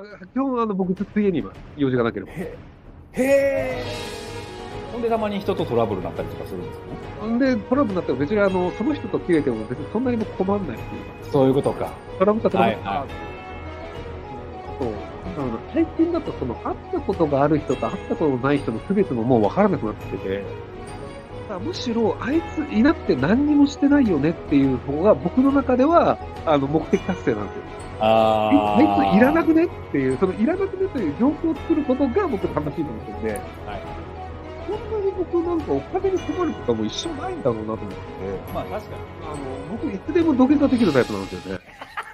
基本僕ずっと家にいます。用事がなければ。 へへほんでたまに人とトラブルになったりとかするんですかね。 んで、トラブルになっても別にその人と切れても別にそんなにも困んないっていうか。 そういうことか。 トラブった。 はいはそう。最近だと会ったことがある人と会ったことのない人の区別ももう分からなくなってきてて、だからむしろあいついなくて何にもしてないよねっていう方が僕の中では目的達成なんですよ。あいついらなくねっていう、そのいらなくねという状況を作ることが僕楽しいと思ってるんで、はい、そんなに僕なんかお金に困ることはもう一生ないんだろうなと思ってて、 まあ確かに。 僕いつでも土下座できるタイプなんですよね。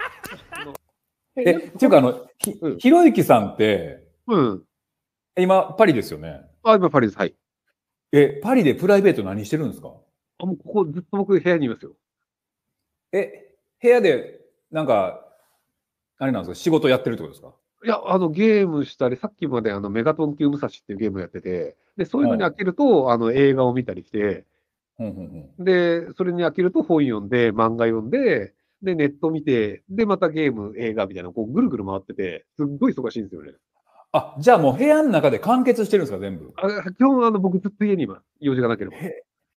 っていうかひろゆきさんって、 うん。 今パリですよね。 今パリです。はい。 パリでプライベート何してるんですか？ もうここずっと僕部屋にいますよ。 部屋でなんかあれなんですか、仕事やってるってことですか？ いや、ゲームしたり、さっきまでメガトン級武蔵っていうゲームをやってて、で、そういうのに飽きると、映画を見たりして、で、それに飽きると本読んで、漫画読んで、で、ネット見て、で、またゲーム、映画みたいな、こう、ぐるぐる回ってて、すっごい忙しいんですよね。 じゃあもう部屋の中で完結してるんですか、全部。 基本、僕ずっと家にいます。用事がなければ。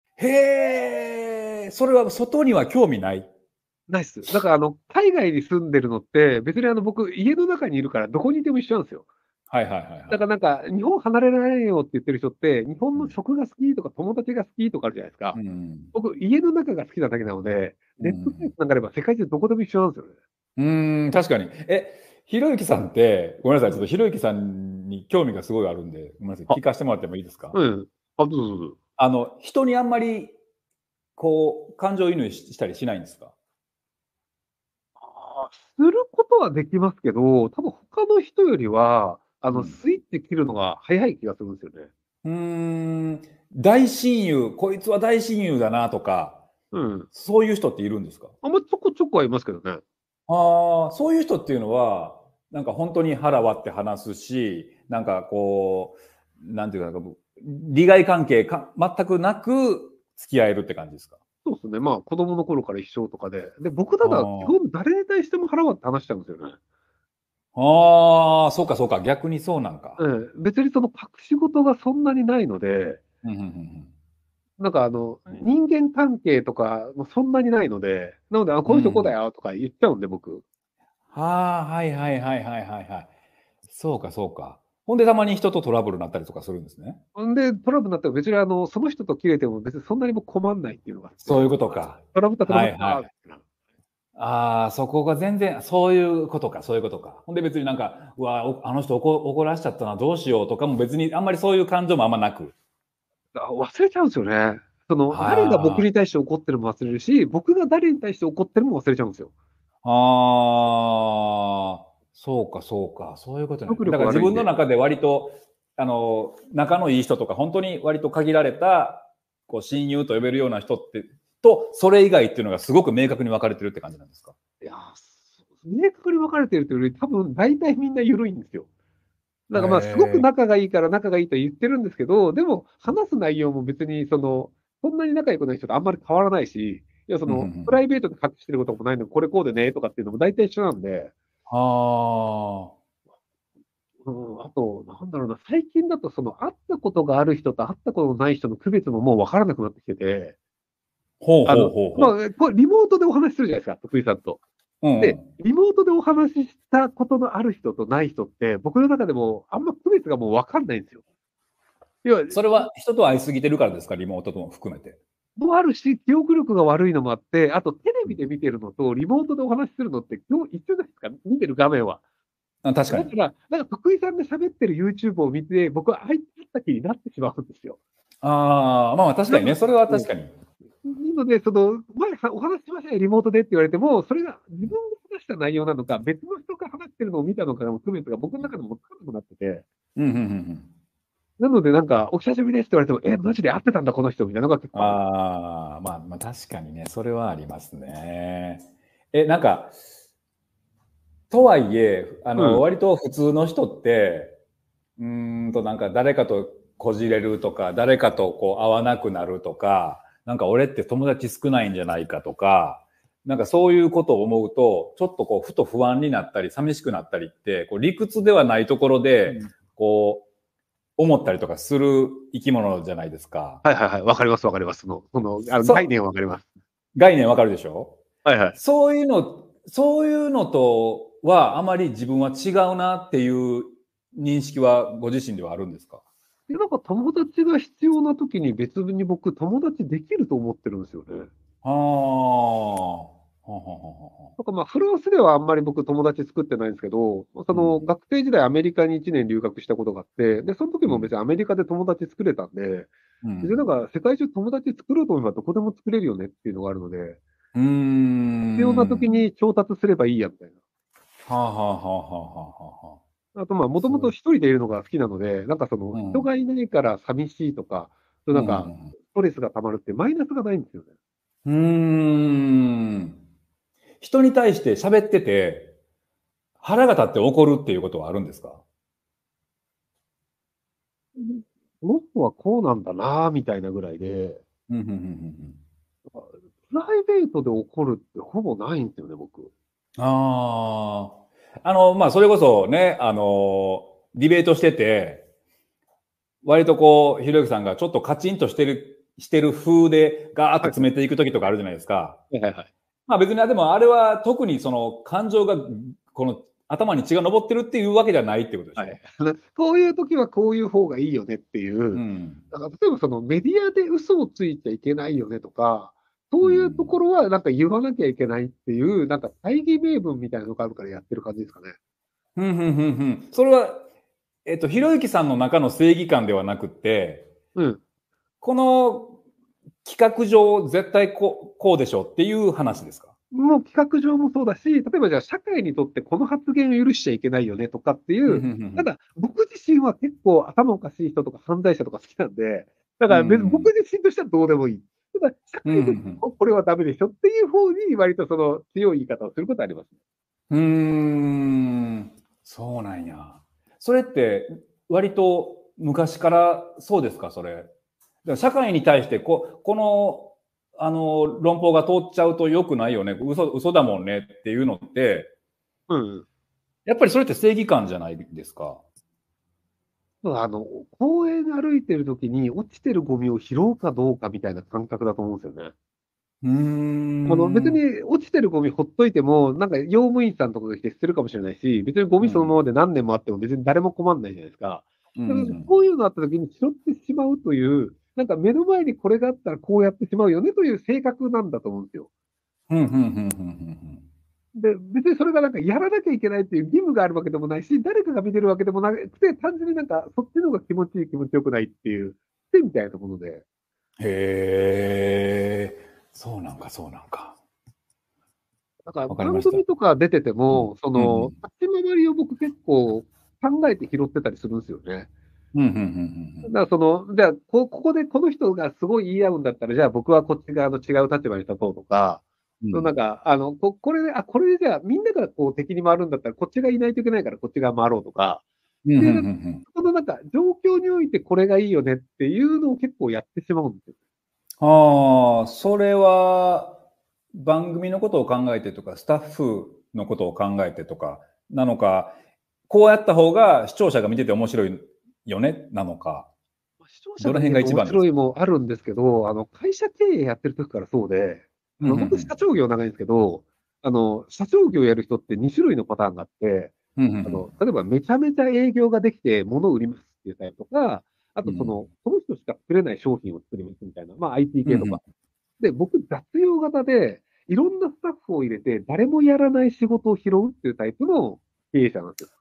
それは外には興味ない。 ないっす。だから、海外に住んでるのって、別に僕、家の中にいるから、どこにいても一緒なんですよ。 はいはいはい、はい。 だからなんか、日本離れられないよって言ってる人って、日本の食が好きとか友達が好きとかあるじゃないですか。僕、家の中が好きなだけなので、ネットサイトなんかあれば世界中どこでも一緒なんですよね。確かに。ひろゆきさんって、ごめんなさい、ちょっとひろゆきさんに興味がすごいあるんで、ごめんなさい、聞かせてもらってもいいですか？ うん。どうぞどうぞ。 人にあんまり、こう、感情移入したりしないんですか？ することはできますけど、多分他の人よりは、スイッチ切るのが早い気がするんですよね。 大親友、こいつは大親友だなとか、そういう人っているんですか？ ちょこちょこはいますけどね。 そういう人っていうのは、なんか本当に腹割って話すし、なんかこう、なんていうか、利害関係全くなく付き合えるって感じですか？ そうですね。子供の頃から一緒とかで。で、僕だったら基本誰に対しても腹割って話しちゃうんですよね。 そうかそうか。逆にそうなんか。 別にその隠し事がそんなにないので、なんか人間関係とかもそんなにないので、なので、この人こうだよとか言っちゃうんで、僕。 はいはいはいはいはいはい。そうかそうか。ほんでたまに人とトラブルになったりとかするんですね。 ほんで、トラブルになっても別にその人と切れても別にそんなにも困んないっていうのがあって。 そういうことか。 トラブった。 はいはい。そこが全然、そういうことか、そういうことか。ほんで別になんか、うわ、あの人怒らしちゃったな、どうしようとかも別にあんまりそういう感情もあんまなく。 忘れちゃうんですよね。誰が僕に対して怒ってるのも忘れるし、僕が誰に対して怒ってるのも忘れちゃうんですよ。 そうか、そうか、そういうことね。 だだから自分の中で割と、仲のいい人とか、本当に割と限られた、こう、親友と呼べるような人って、それ以外っていうのがすごく明確に分かれてるって感じなんですか？ いや、明確に分かれてるというより、多分大体みんな緩いんですよ。だからすごく仲がいいから仲がいいと言ってるんですけど、でも話す内容も別にそんなに仲良くない人とあんまり変わらないし、いやプライベートで隠してることもないのに、これこうでねとかっていうのも大体一緒なんで。あと、なんだろうな、最近だと会ったことがある人と会ったことのない人の区別ももう分からなくなってきてて、これリモートでお話しするじゃないですか、徳井さんと。で、リモートでお話ししたことのある人とない人って、僕の中でもあんま区別がもう分かんないんですよ。 それは人と会いすぎてるからですか？リモートとも含めて。 もあるし、記憶力が悪いのもあって、あとテレビで見てるのとリモートでお話しするのって今日一緒じゃないですか、見てる画面は。 確かに。 だから、徳井さんが喋ってる YouTube を見て、僕はあいつった気になってしまうんですよ。 確かにね、それは確かに。 なので、前お話ししましたよ、リモートでって言われても、それが自分が話した内容なのか、別の人が話してるのを見たのかも含めてが僕の中でも分からなくなってて。なので、お久しぶりですって言われても、マジで会ってたんだ、この人、みたいなのが結構確かにね、それはありますね。なんか、とはいえ、割と普通の人って、なんか誰かとこじれるとか、誰かとこう会わなくなるとか、なんか俺って友達少ないんじゃないかとか、 なんかそういうことを思うと、ちょっとこう、ふと不安になったり、寂しくなったりって、こう理屈ではないところで、こう、思ったりとかする生き物じゃないですか。 はいはいはい。わかりますわかります。概念わかります。 概念わかるでしょ？ はいはい。 そういうのとはあまり自分は違うなっていう認識はご自身ではあるんですか？ なんか友達が必要な時に別に僕友達できると思ってるんですよね。 ああ。はははなんかまあフランスではあんまり僕友達作ってないんですけど、その学生時代アメリカに1年留学したことがあって、で、その時も別にアメリカで友達作れたんで、別になんか世界中友達作ろうと思えばどこでも作れるよねっていうのがあるので、必要な時に調達すればいいやみたいはあはあはあはあはな。あとまあもともと一人でいるのが好きなので、なんかその人がいないから寂しいとか、なんかストレスが溜まるってマイナスがないんですよね。 人に対して喋ってて、腹が立って怒るっていうことはあるんですか？ この人はこうなんだなみたいなぐらいで、プライベートで怒るってほぼないんですよね、僕。 まあ、それこそね、ディベートしてて、割とこう、ひろゆきさんがちょっとカチンとしてる風でガーッと詰めていくときとかあるじゃないですか。 はいはいはい。 まあ別に、でもあれは特にその感情が、この頭に血が上ってるっていうわけじゃないってことでしょ。 はい、こういう時はこういう方がいいよねっていう、だから例えばそのメディアで嘘をついちゃいけないよねとか、そういうところはなんか言わなきゃいけないっていう、なんか大義名分みたいなのがあるからやってる感じですかね。 それは、ひろゆきさんの中の正義感ではなくって、この企画上絶対こうでしょっていう話ですか？ もう企画上もそうだし、例えばじゃあ社会にとってこの発言を許しちゃいけないよねとかっていう、ただ僕自身は結構頭おかしい人とか犯罪者とか好きなんで、だから別に僕自身としてはどうでもいい。ただ社会でこれはダメでしょっていう方に割とその強い言い方をすることあります。 そうなんや。それって割と昔からそうですか、それ。社会に対してこの論法が通っちゃうと良くないよね。嘘だもんねっていうのって、やっぱりそれって正義感じゃないですか。 公園歩いてる時に落ちてるゴミを拾うかどうかみたいな感覚だと思うんですよね。別に落ちてるゴミほっといても、なんか用務員さんとかが来て捨てるかもしれないし、別にゴミそのままで何年もあっても別に誰も困んないじゃないですか。こういうのあった時に拾ってしまうという、なんか目の前にこれがあったらこうやってしまうよねという性格なんだと思うんですよ。で、別にそれがなんかやらなきゃいけないっていう義務があるわけでもないし、誰かが見てるわけでもなくて、単純になんかそっちの方が気持ちいい気持ちよくないっていう、癖みたいなもので。 へえ、そうなんかそうなんか。 だから番組とか出てても、その、立ち回りを僕結構考えて拾ってたりするんですよね。だからその、じゃあ、ここでこの人がすごい言い合うんだったら、じゃあ僕はこっち側の違う立場に立とうとか、なんか、これでじゃあみんながこう敵に回るんだったら、こっちがいないといけないからこっち側回ろうとか、そのなんか状況においてこれがいいよねっていうのを結構やってしまうんですよ。 それは番組のことを考えてとか、スタッフのことを考えてとかなのか、こうやった方が視聴者が見てて面白いよねなのか。 視聴者が見てて面白いもあるんですけど、会社経営やってる時からそうで、僕社長業長いんですけど、社長業やる人って2種類のパターンがあって、例えばめちゃめちゃ営業ができて物を売りますっていうタイプとか、あとその人しか作れない商品を作りますみたいな、まあ IT 系とか。で、僕雑用型で、いろんなスタッフを入れて、誰もやらない仕事を拾うっていうタイプの経営者なんですよ。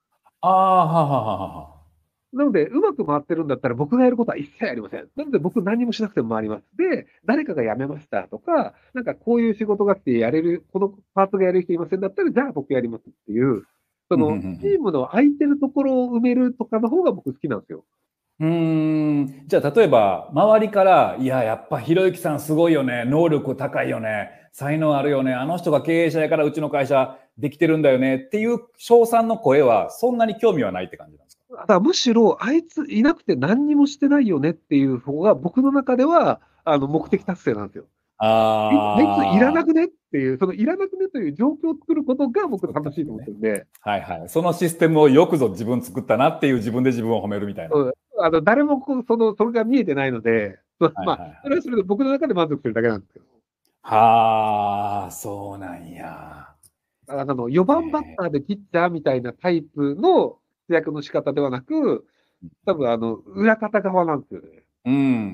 なので、うまく回ってるんだったら僕がやることは一切ありません。なので僕何もしなくても回ります。で、誰かが辞めましたとか、なんかこういう仕事が来てやれる、このパーツがやる人いませんだったら、じゃあ僕やりますっていう、そのチームの空いてるところを埋めるとかの方が僕好きなんですよ。 じゃあ例えば周りから「いややっぱひろゆきさんすごいよね、能力高いよね、才能あるよね、あの人が経営者やからうちの会社できてるんだよね」っていう称賛の声はそんなに興味はないって感じなんですか？ だからむしろあいついなくて何にもしてないよねっていう方が僕の中では目的達成なんですよ。 あいついらなあくねっていう、そのいらなくねという状況を作ることが僕楽しいと思ってるんで、 あ、はいはい。そのシステムをよくぞ自分作ったなっていう自分で自分を褒めるみたいな。 うん、誰もそれが見えてないので、 はいまあ、 はいはい。 それはそれで僕の中で満足してるだけなんですけど。 はあ、そうなんや。 4番バッえターでピッチャーみたいなタイプの活躍の仕方ではなく、多分裏方側なんですよね。 うん。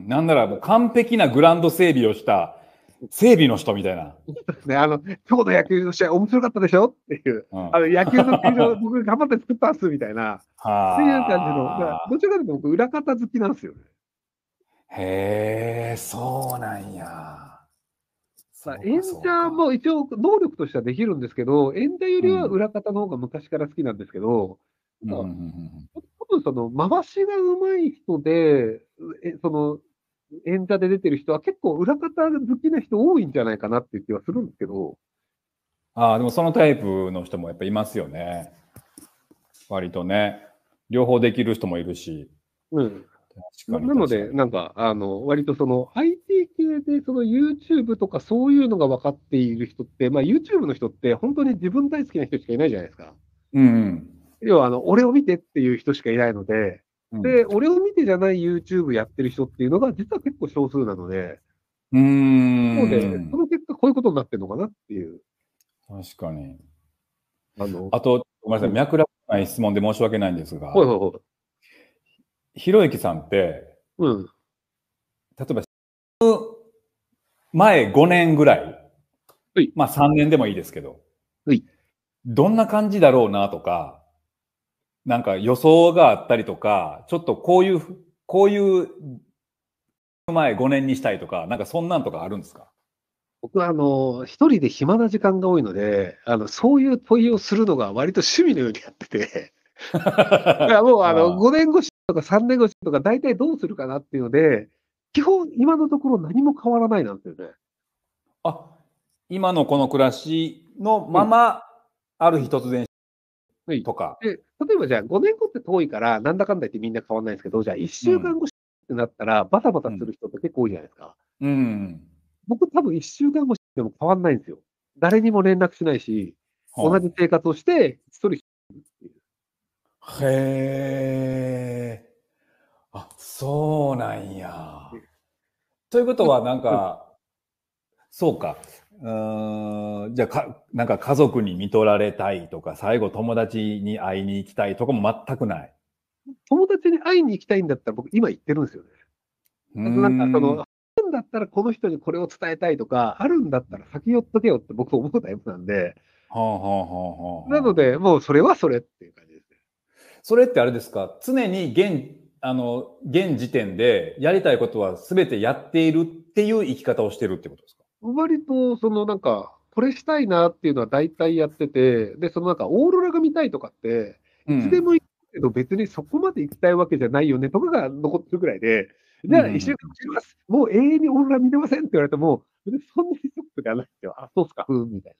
なんならもう完璧なグラウンド整備をした整備の人みたいな。 ね、今日の野球の試合面白かったでしょっていう、 うん。 野球の球場僕頑張って作ったんすみたいな、っていう感じの、だからはあ。 どちらかというと僕裏方好きなんですよね。 へえ、そうなんや。そうか、 演そうか。 者も一応能力としてはできるんですけど、演者よりはうん。 裏方の方が昔から好きなんですけど、 うん、うん、うなんかん、 多分回しが上手い人で、演者で出てる人は結構裏方好きな人多いんじゃないかなっていう気はするんですけど、 ああ、でもそのタイプの人もやっぱいますよね。割とね。両方できる人もいるし。 うん。 確かになので、 確かに。 割とIT 系でYouTube とかそういうのが分かっている人って、まあ YouTube の人って本当に自分大好きな人しかいないじゃないですか。 うん、 要は俺を見てっていう人しかいないので、 うん。 で、俺を見てじゃない YouTube やってる人っていうのが実は結構少数なので、 うーなので、そん。 の結果こういうことになってるのかなっていう、 確かに。 あの、 あと、ごめんなさい。 うん。 脈絡ない質問で申し訳ないんですが、 ほいほいほい。 ひろゆきさんって、 うん。 例えば、前5年ぐらい、 はい。 まあ3年でもいいですけど、 はい。 どんな感じだろうなとか、なんか予想があったりとか、ちょっとこういう前5年にしたいとか、なんかそんなんとかあるんですか？ 僕は一人で暇な時間が多いので、そういう問いをするのが割と趣味のようにやってて、だからもうあ 5年越しとか3年越しとか大体どうするかなっていうので、基本今のところ何も変わらないなんですよね。 あ、今のこの暮らしのうん。 まま、あるうん。 日突然はい。 とか。 で、例えばじゃあ5年後って遠いから、なんだかんだ言ってみんな変わんないんですけど、じゃあ1 うん。 週間後ってなったら、バタバタうん。 する人って結構多いじゃないですか。 うん。 僕多分1週間後でも変わんないんですよ。誰にも連絡しないし、同じは生活をして、一人っていう。 あ、へえ。あ、そうなんや。ということは、なんうん。 か、そうか。じゃあなんか家族に見とられたいとか、最後友達に会いに行きたいとかも全くない。 友達に会いに行きたいんだったら僕今言ってるんですよね。 うーなんかん。 あるんだったらこの人にこれを伝えたいとか、あるんだったら先寄っとけよって僕思うタイプなんで、 はあはあはあはあはあ。 なので、もうそれはそれっていう感じですね。 それってあれですか、常に現時点でやりたいことは全てやっているっていう生き方をしてるってことですか？ 割と、これしたいなっていうのは大体やってて、で、オーロラが見たいとかって、いつでうん。 も行くけど別にそこまで行きたいわけじゃないよねとかが残ってるぐらいで、じうん、 ゃあうん、 一週間走ります。もう永遠にオーロラ見れませんって言われても、別にそんなにショックではないですよ。あ、そうっすか、みたい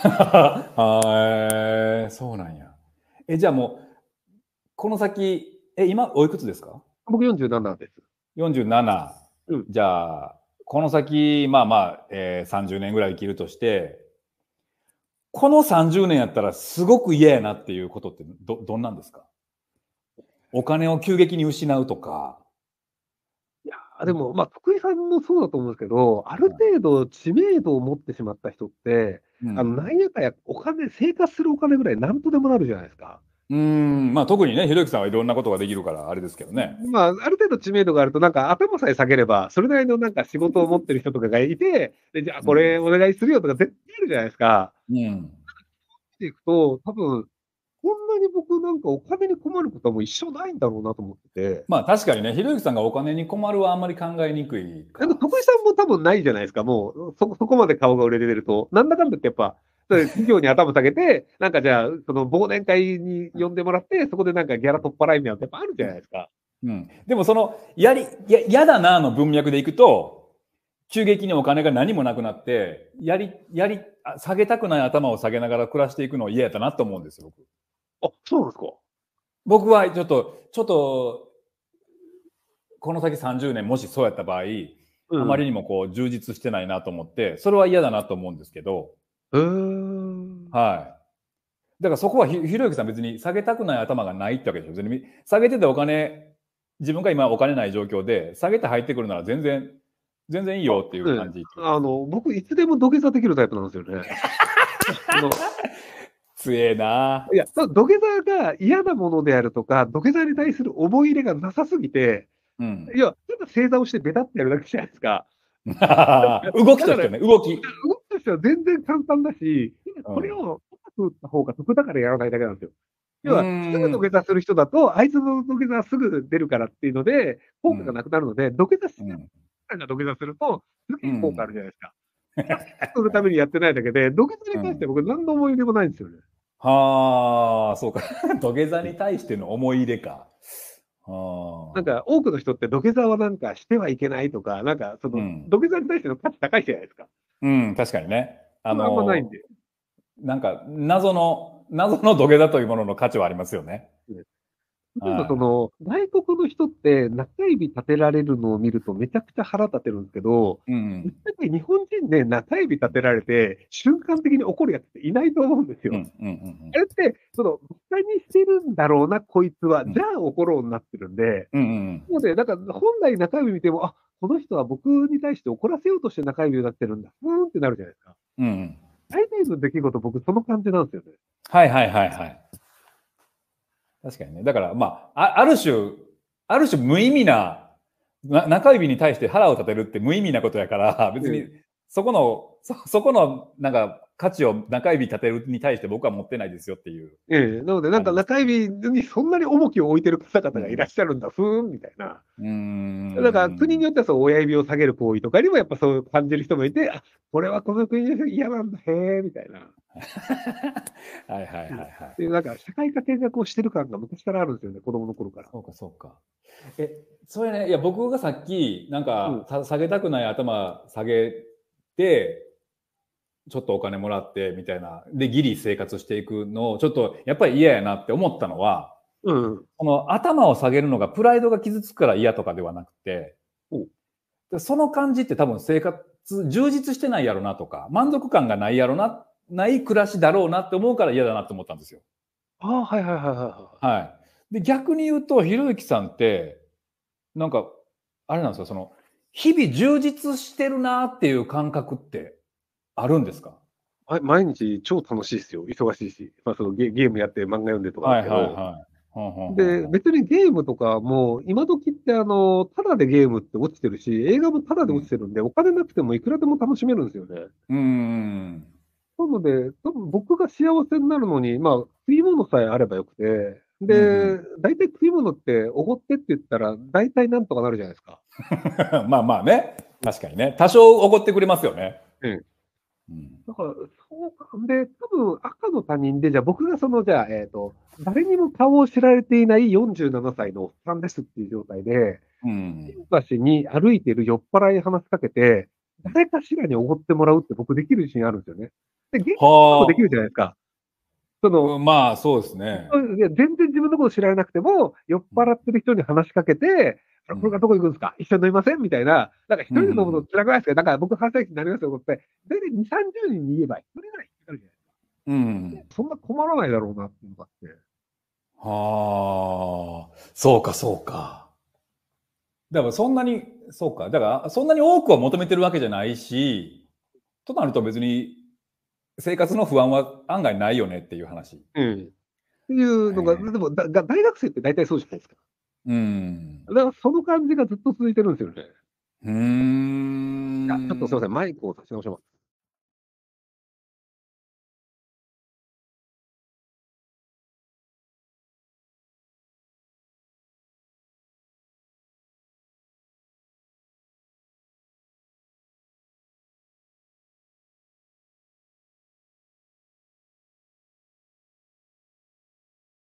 はい、そうなんや。じゃあもう、この先、今おいくつですか？ な。僕47です。 47。 うん。 じゃあ、この先、まあまあ、30年ぐらい生きるとして、この30年やったらすごく嫌やなっていうことってどんなんですか？お金を急激に失うとか。 いやでも、まあ、福井さんもそうだと思うんですけど、ある程度知名度を持ってしまった人って、 うん。 なんやかや生活するお金ぐらいなんとでもなるじゃないですか。 まあ特にね、ひろゆきさんはいろんなことができるからあれですけどね。 まあ、ある程度知名度があると、頭さえ下げれば、それなりの仕事を持ってる人とかがいて、で、じゃあこうん。 れお願いするよとか絶対あるじゃないですか。 うん。 っていくと、多分、こんなに僕お金に困ることはもう一生ないんだろうなと思ってて。 まあ確かにね、ひろゆきさんがお金に困るはあんまり考えにくいか。 徳井さんも多分ないじゃないですか、もう、そこまで顔が売れてると。なんだかんだってやっぱ、企業に頭下げて、じゃあ、忘年会に呼んでもらって、そこでギャラ取っ払いみたいなのってやっぱあるじゃないですか。 うん。でもその、嫌だなの文脈でいくと、急激にお金が何もなくなって、下げたくない頭を下げながら暮らしていくの嫌やったなと思うんですよ、僕。 あ、そうなんですか。 僕はちょっと、この先30年もしそうやった場合、 あまりにもこう充実してないなと思って、それは嫌だなと思うんですけど、はい。だからそこはひろゆきさん別に下げたくない頭がないってわけでしょ。別に下げてて自分が今お金ない状況で、下げて入ってくるなら全然いいよっていう感じっていうか。 僕、いつでも土下座できるタイプなんですよね。 強えな。 いや、土下座が嫌なものであるとか、土下座に対する思い入れがなさすぎて、 うん。 いや、ただ正座をしてベタってやるだけじゃないですか。 動きとしてね、動き。 動きとしては全然簡単だし、これを高く打った方が得だからやらないだけなんですよ。要は、すぐ土下座する人だと、あいつの土下座はすぐ出るからっていうので、効果がなくなるので、土下座しない人が土下座すると、すげえ効果あるじゃないですか。するためにやってないだけで、土下座に関しては僕何の思い入れもないんですよね。 はあ、そうか。土下座に対しての思い入れか。 なんか、多くの人って土下座はなんかしてはいけないとか、なんか、土下座に対しての価値高いじゃないですか。 うん、確かにね。 あんまないんで。 なんか、謎の土下座というものの価値はありますよね。 例えば外国の人って中指立てられるのを見るとめちゃくちゃ腹立てるんですけど、ぶっちゃけ日本人で中指立てられて瞬間的に怒るやつっていないと思うんですよ。あれって、馬鹿にしてるんだろうな、こいつは。じゃあ怒ろうになってるんで、なので、なんか本来中指見ても、あ、この人は僕に対して怒らせようとして中指になってるんだ。ってなるじゃないですか。大体の出来事、僕その感じなんですよね。 はいはいはいはい。確かにね。だから、まあ、ある種無意味な、中指に対して腹を立てるって無意味なことやから、別に、そこの、なんか、価値を中指立てるに対して僕は持ってないですよっていう。 なので、なんか中指にそんなに重きを置いてる方々がいらっしゃるんだ、みたいな。だから国によっては親指を下げる行為とかにもやっぱそう感じる人もいて、あ、これはこの国の人嫌なんだ、へえ、みたいな。 はいはいはいはい。 で、なんか社会科見学をしてる感が昔からあるんですよね、子供の頃から。 そうかそうか。それね、いや僕がさっき、なんか、下げたくない頭下げて、ちょっとお金もらってみたいな、で、ギリ生活していくのを、ちょっとやっぱり嫌やなって思ったのは、この頭を下げるのがプライドが傷つくから嫌とかではなくて、その感じって多分生活、充実してないやろなとか、満足感がないやろな、ない暮らしだろうなって思うから嫌だなって思ったんですよ。 はいはいはいはい。 はい。で、逆に言うと、ひろゆきさんって、なんか、あれなんですか、日々充実してるなっていう感覚ってあるんですか？ 毎日超楽しいですよ。忙しいし。まあゲームやって漫画読んでとかですけど。で、別にゲームとかも、今時ってタダでゲームって落ちてるし、映画もタダで落ちてるんで、お金なくてもいくらでも楽しめるんですよね。なので、多分僕が幸せになるのに、まあ、食い物さえあればよくて、で、大体食い物っておごってって言ったら、大体なんとかなるじゃないですか。 まあまあね。確かにね。多少おごってくれますよね。 だから、そうか。で、多分赤の他人で、じゃあ僕が誰にも顔を知られていない47歳のおっさんですっていう状態で、新橋に歩いている酔っ払いに話しかけて、誰かしらにおごってもらうって僕できる自信あるんですよね。で、現実もできるじゃないですか。 まあ、そうですね。 全然自分のこと知られなくても、酔っ払ってる人に話しかけて、これからどこ行くんですか、一緒に飲みませんみたいな。なんか一人で飲むの辛くないですか、なんか僕話したい気になりますよ、って。大体2、30人に言えば、一人ぐらい引っかかるじゃないですか。そんな困らないだろうなっていうのがあって。 そうか、そうか。だからそんなに多くは求めてるわけじゃないし、となると別に生活の不安は案外ないよねっていう話。 っていうのが、でも大学生って大体そうじゃないですか。だからその感じがずっと続いてるんですよね。ちょっとすいません、マイクを差し直します。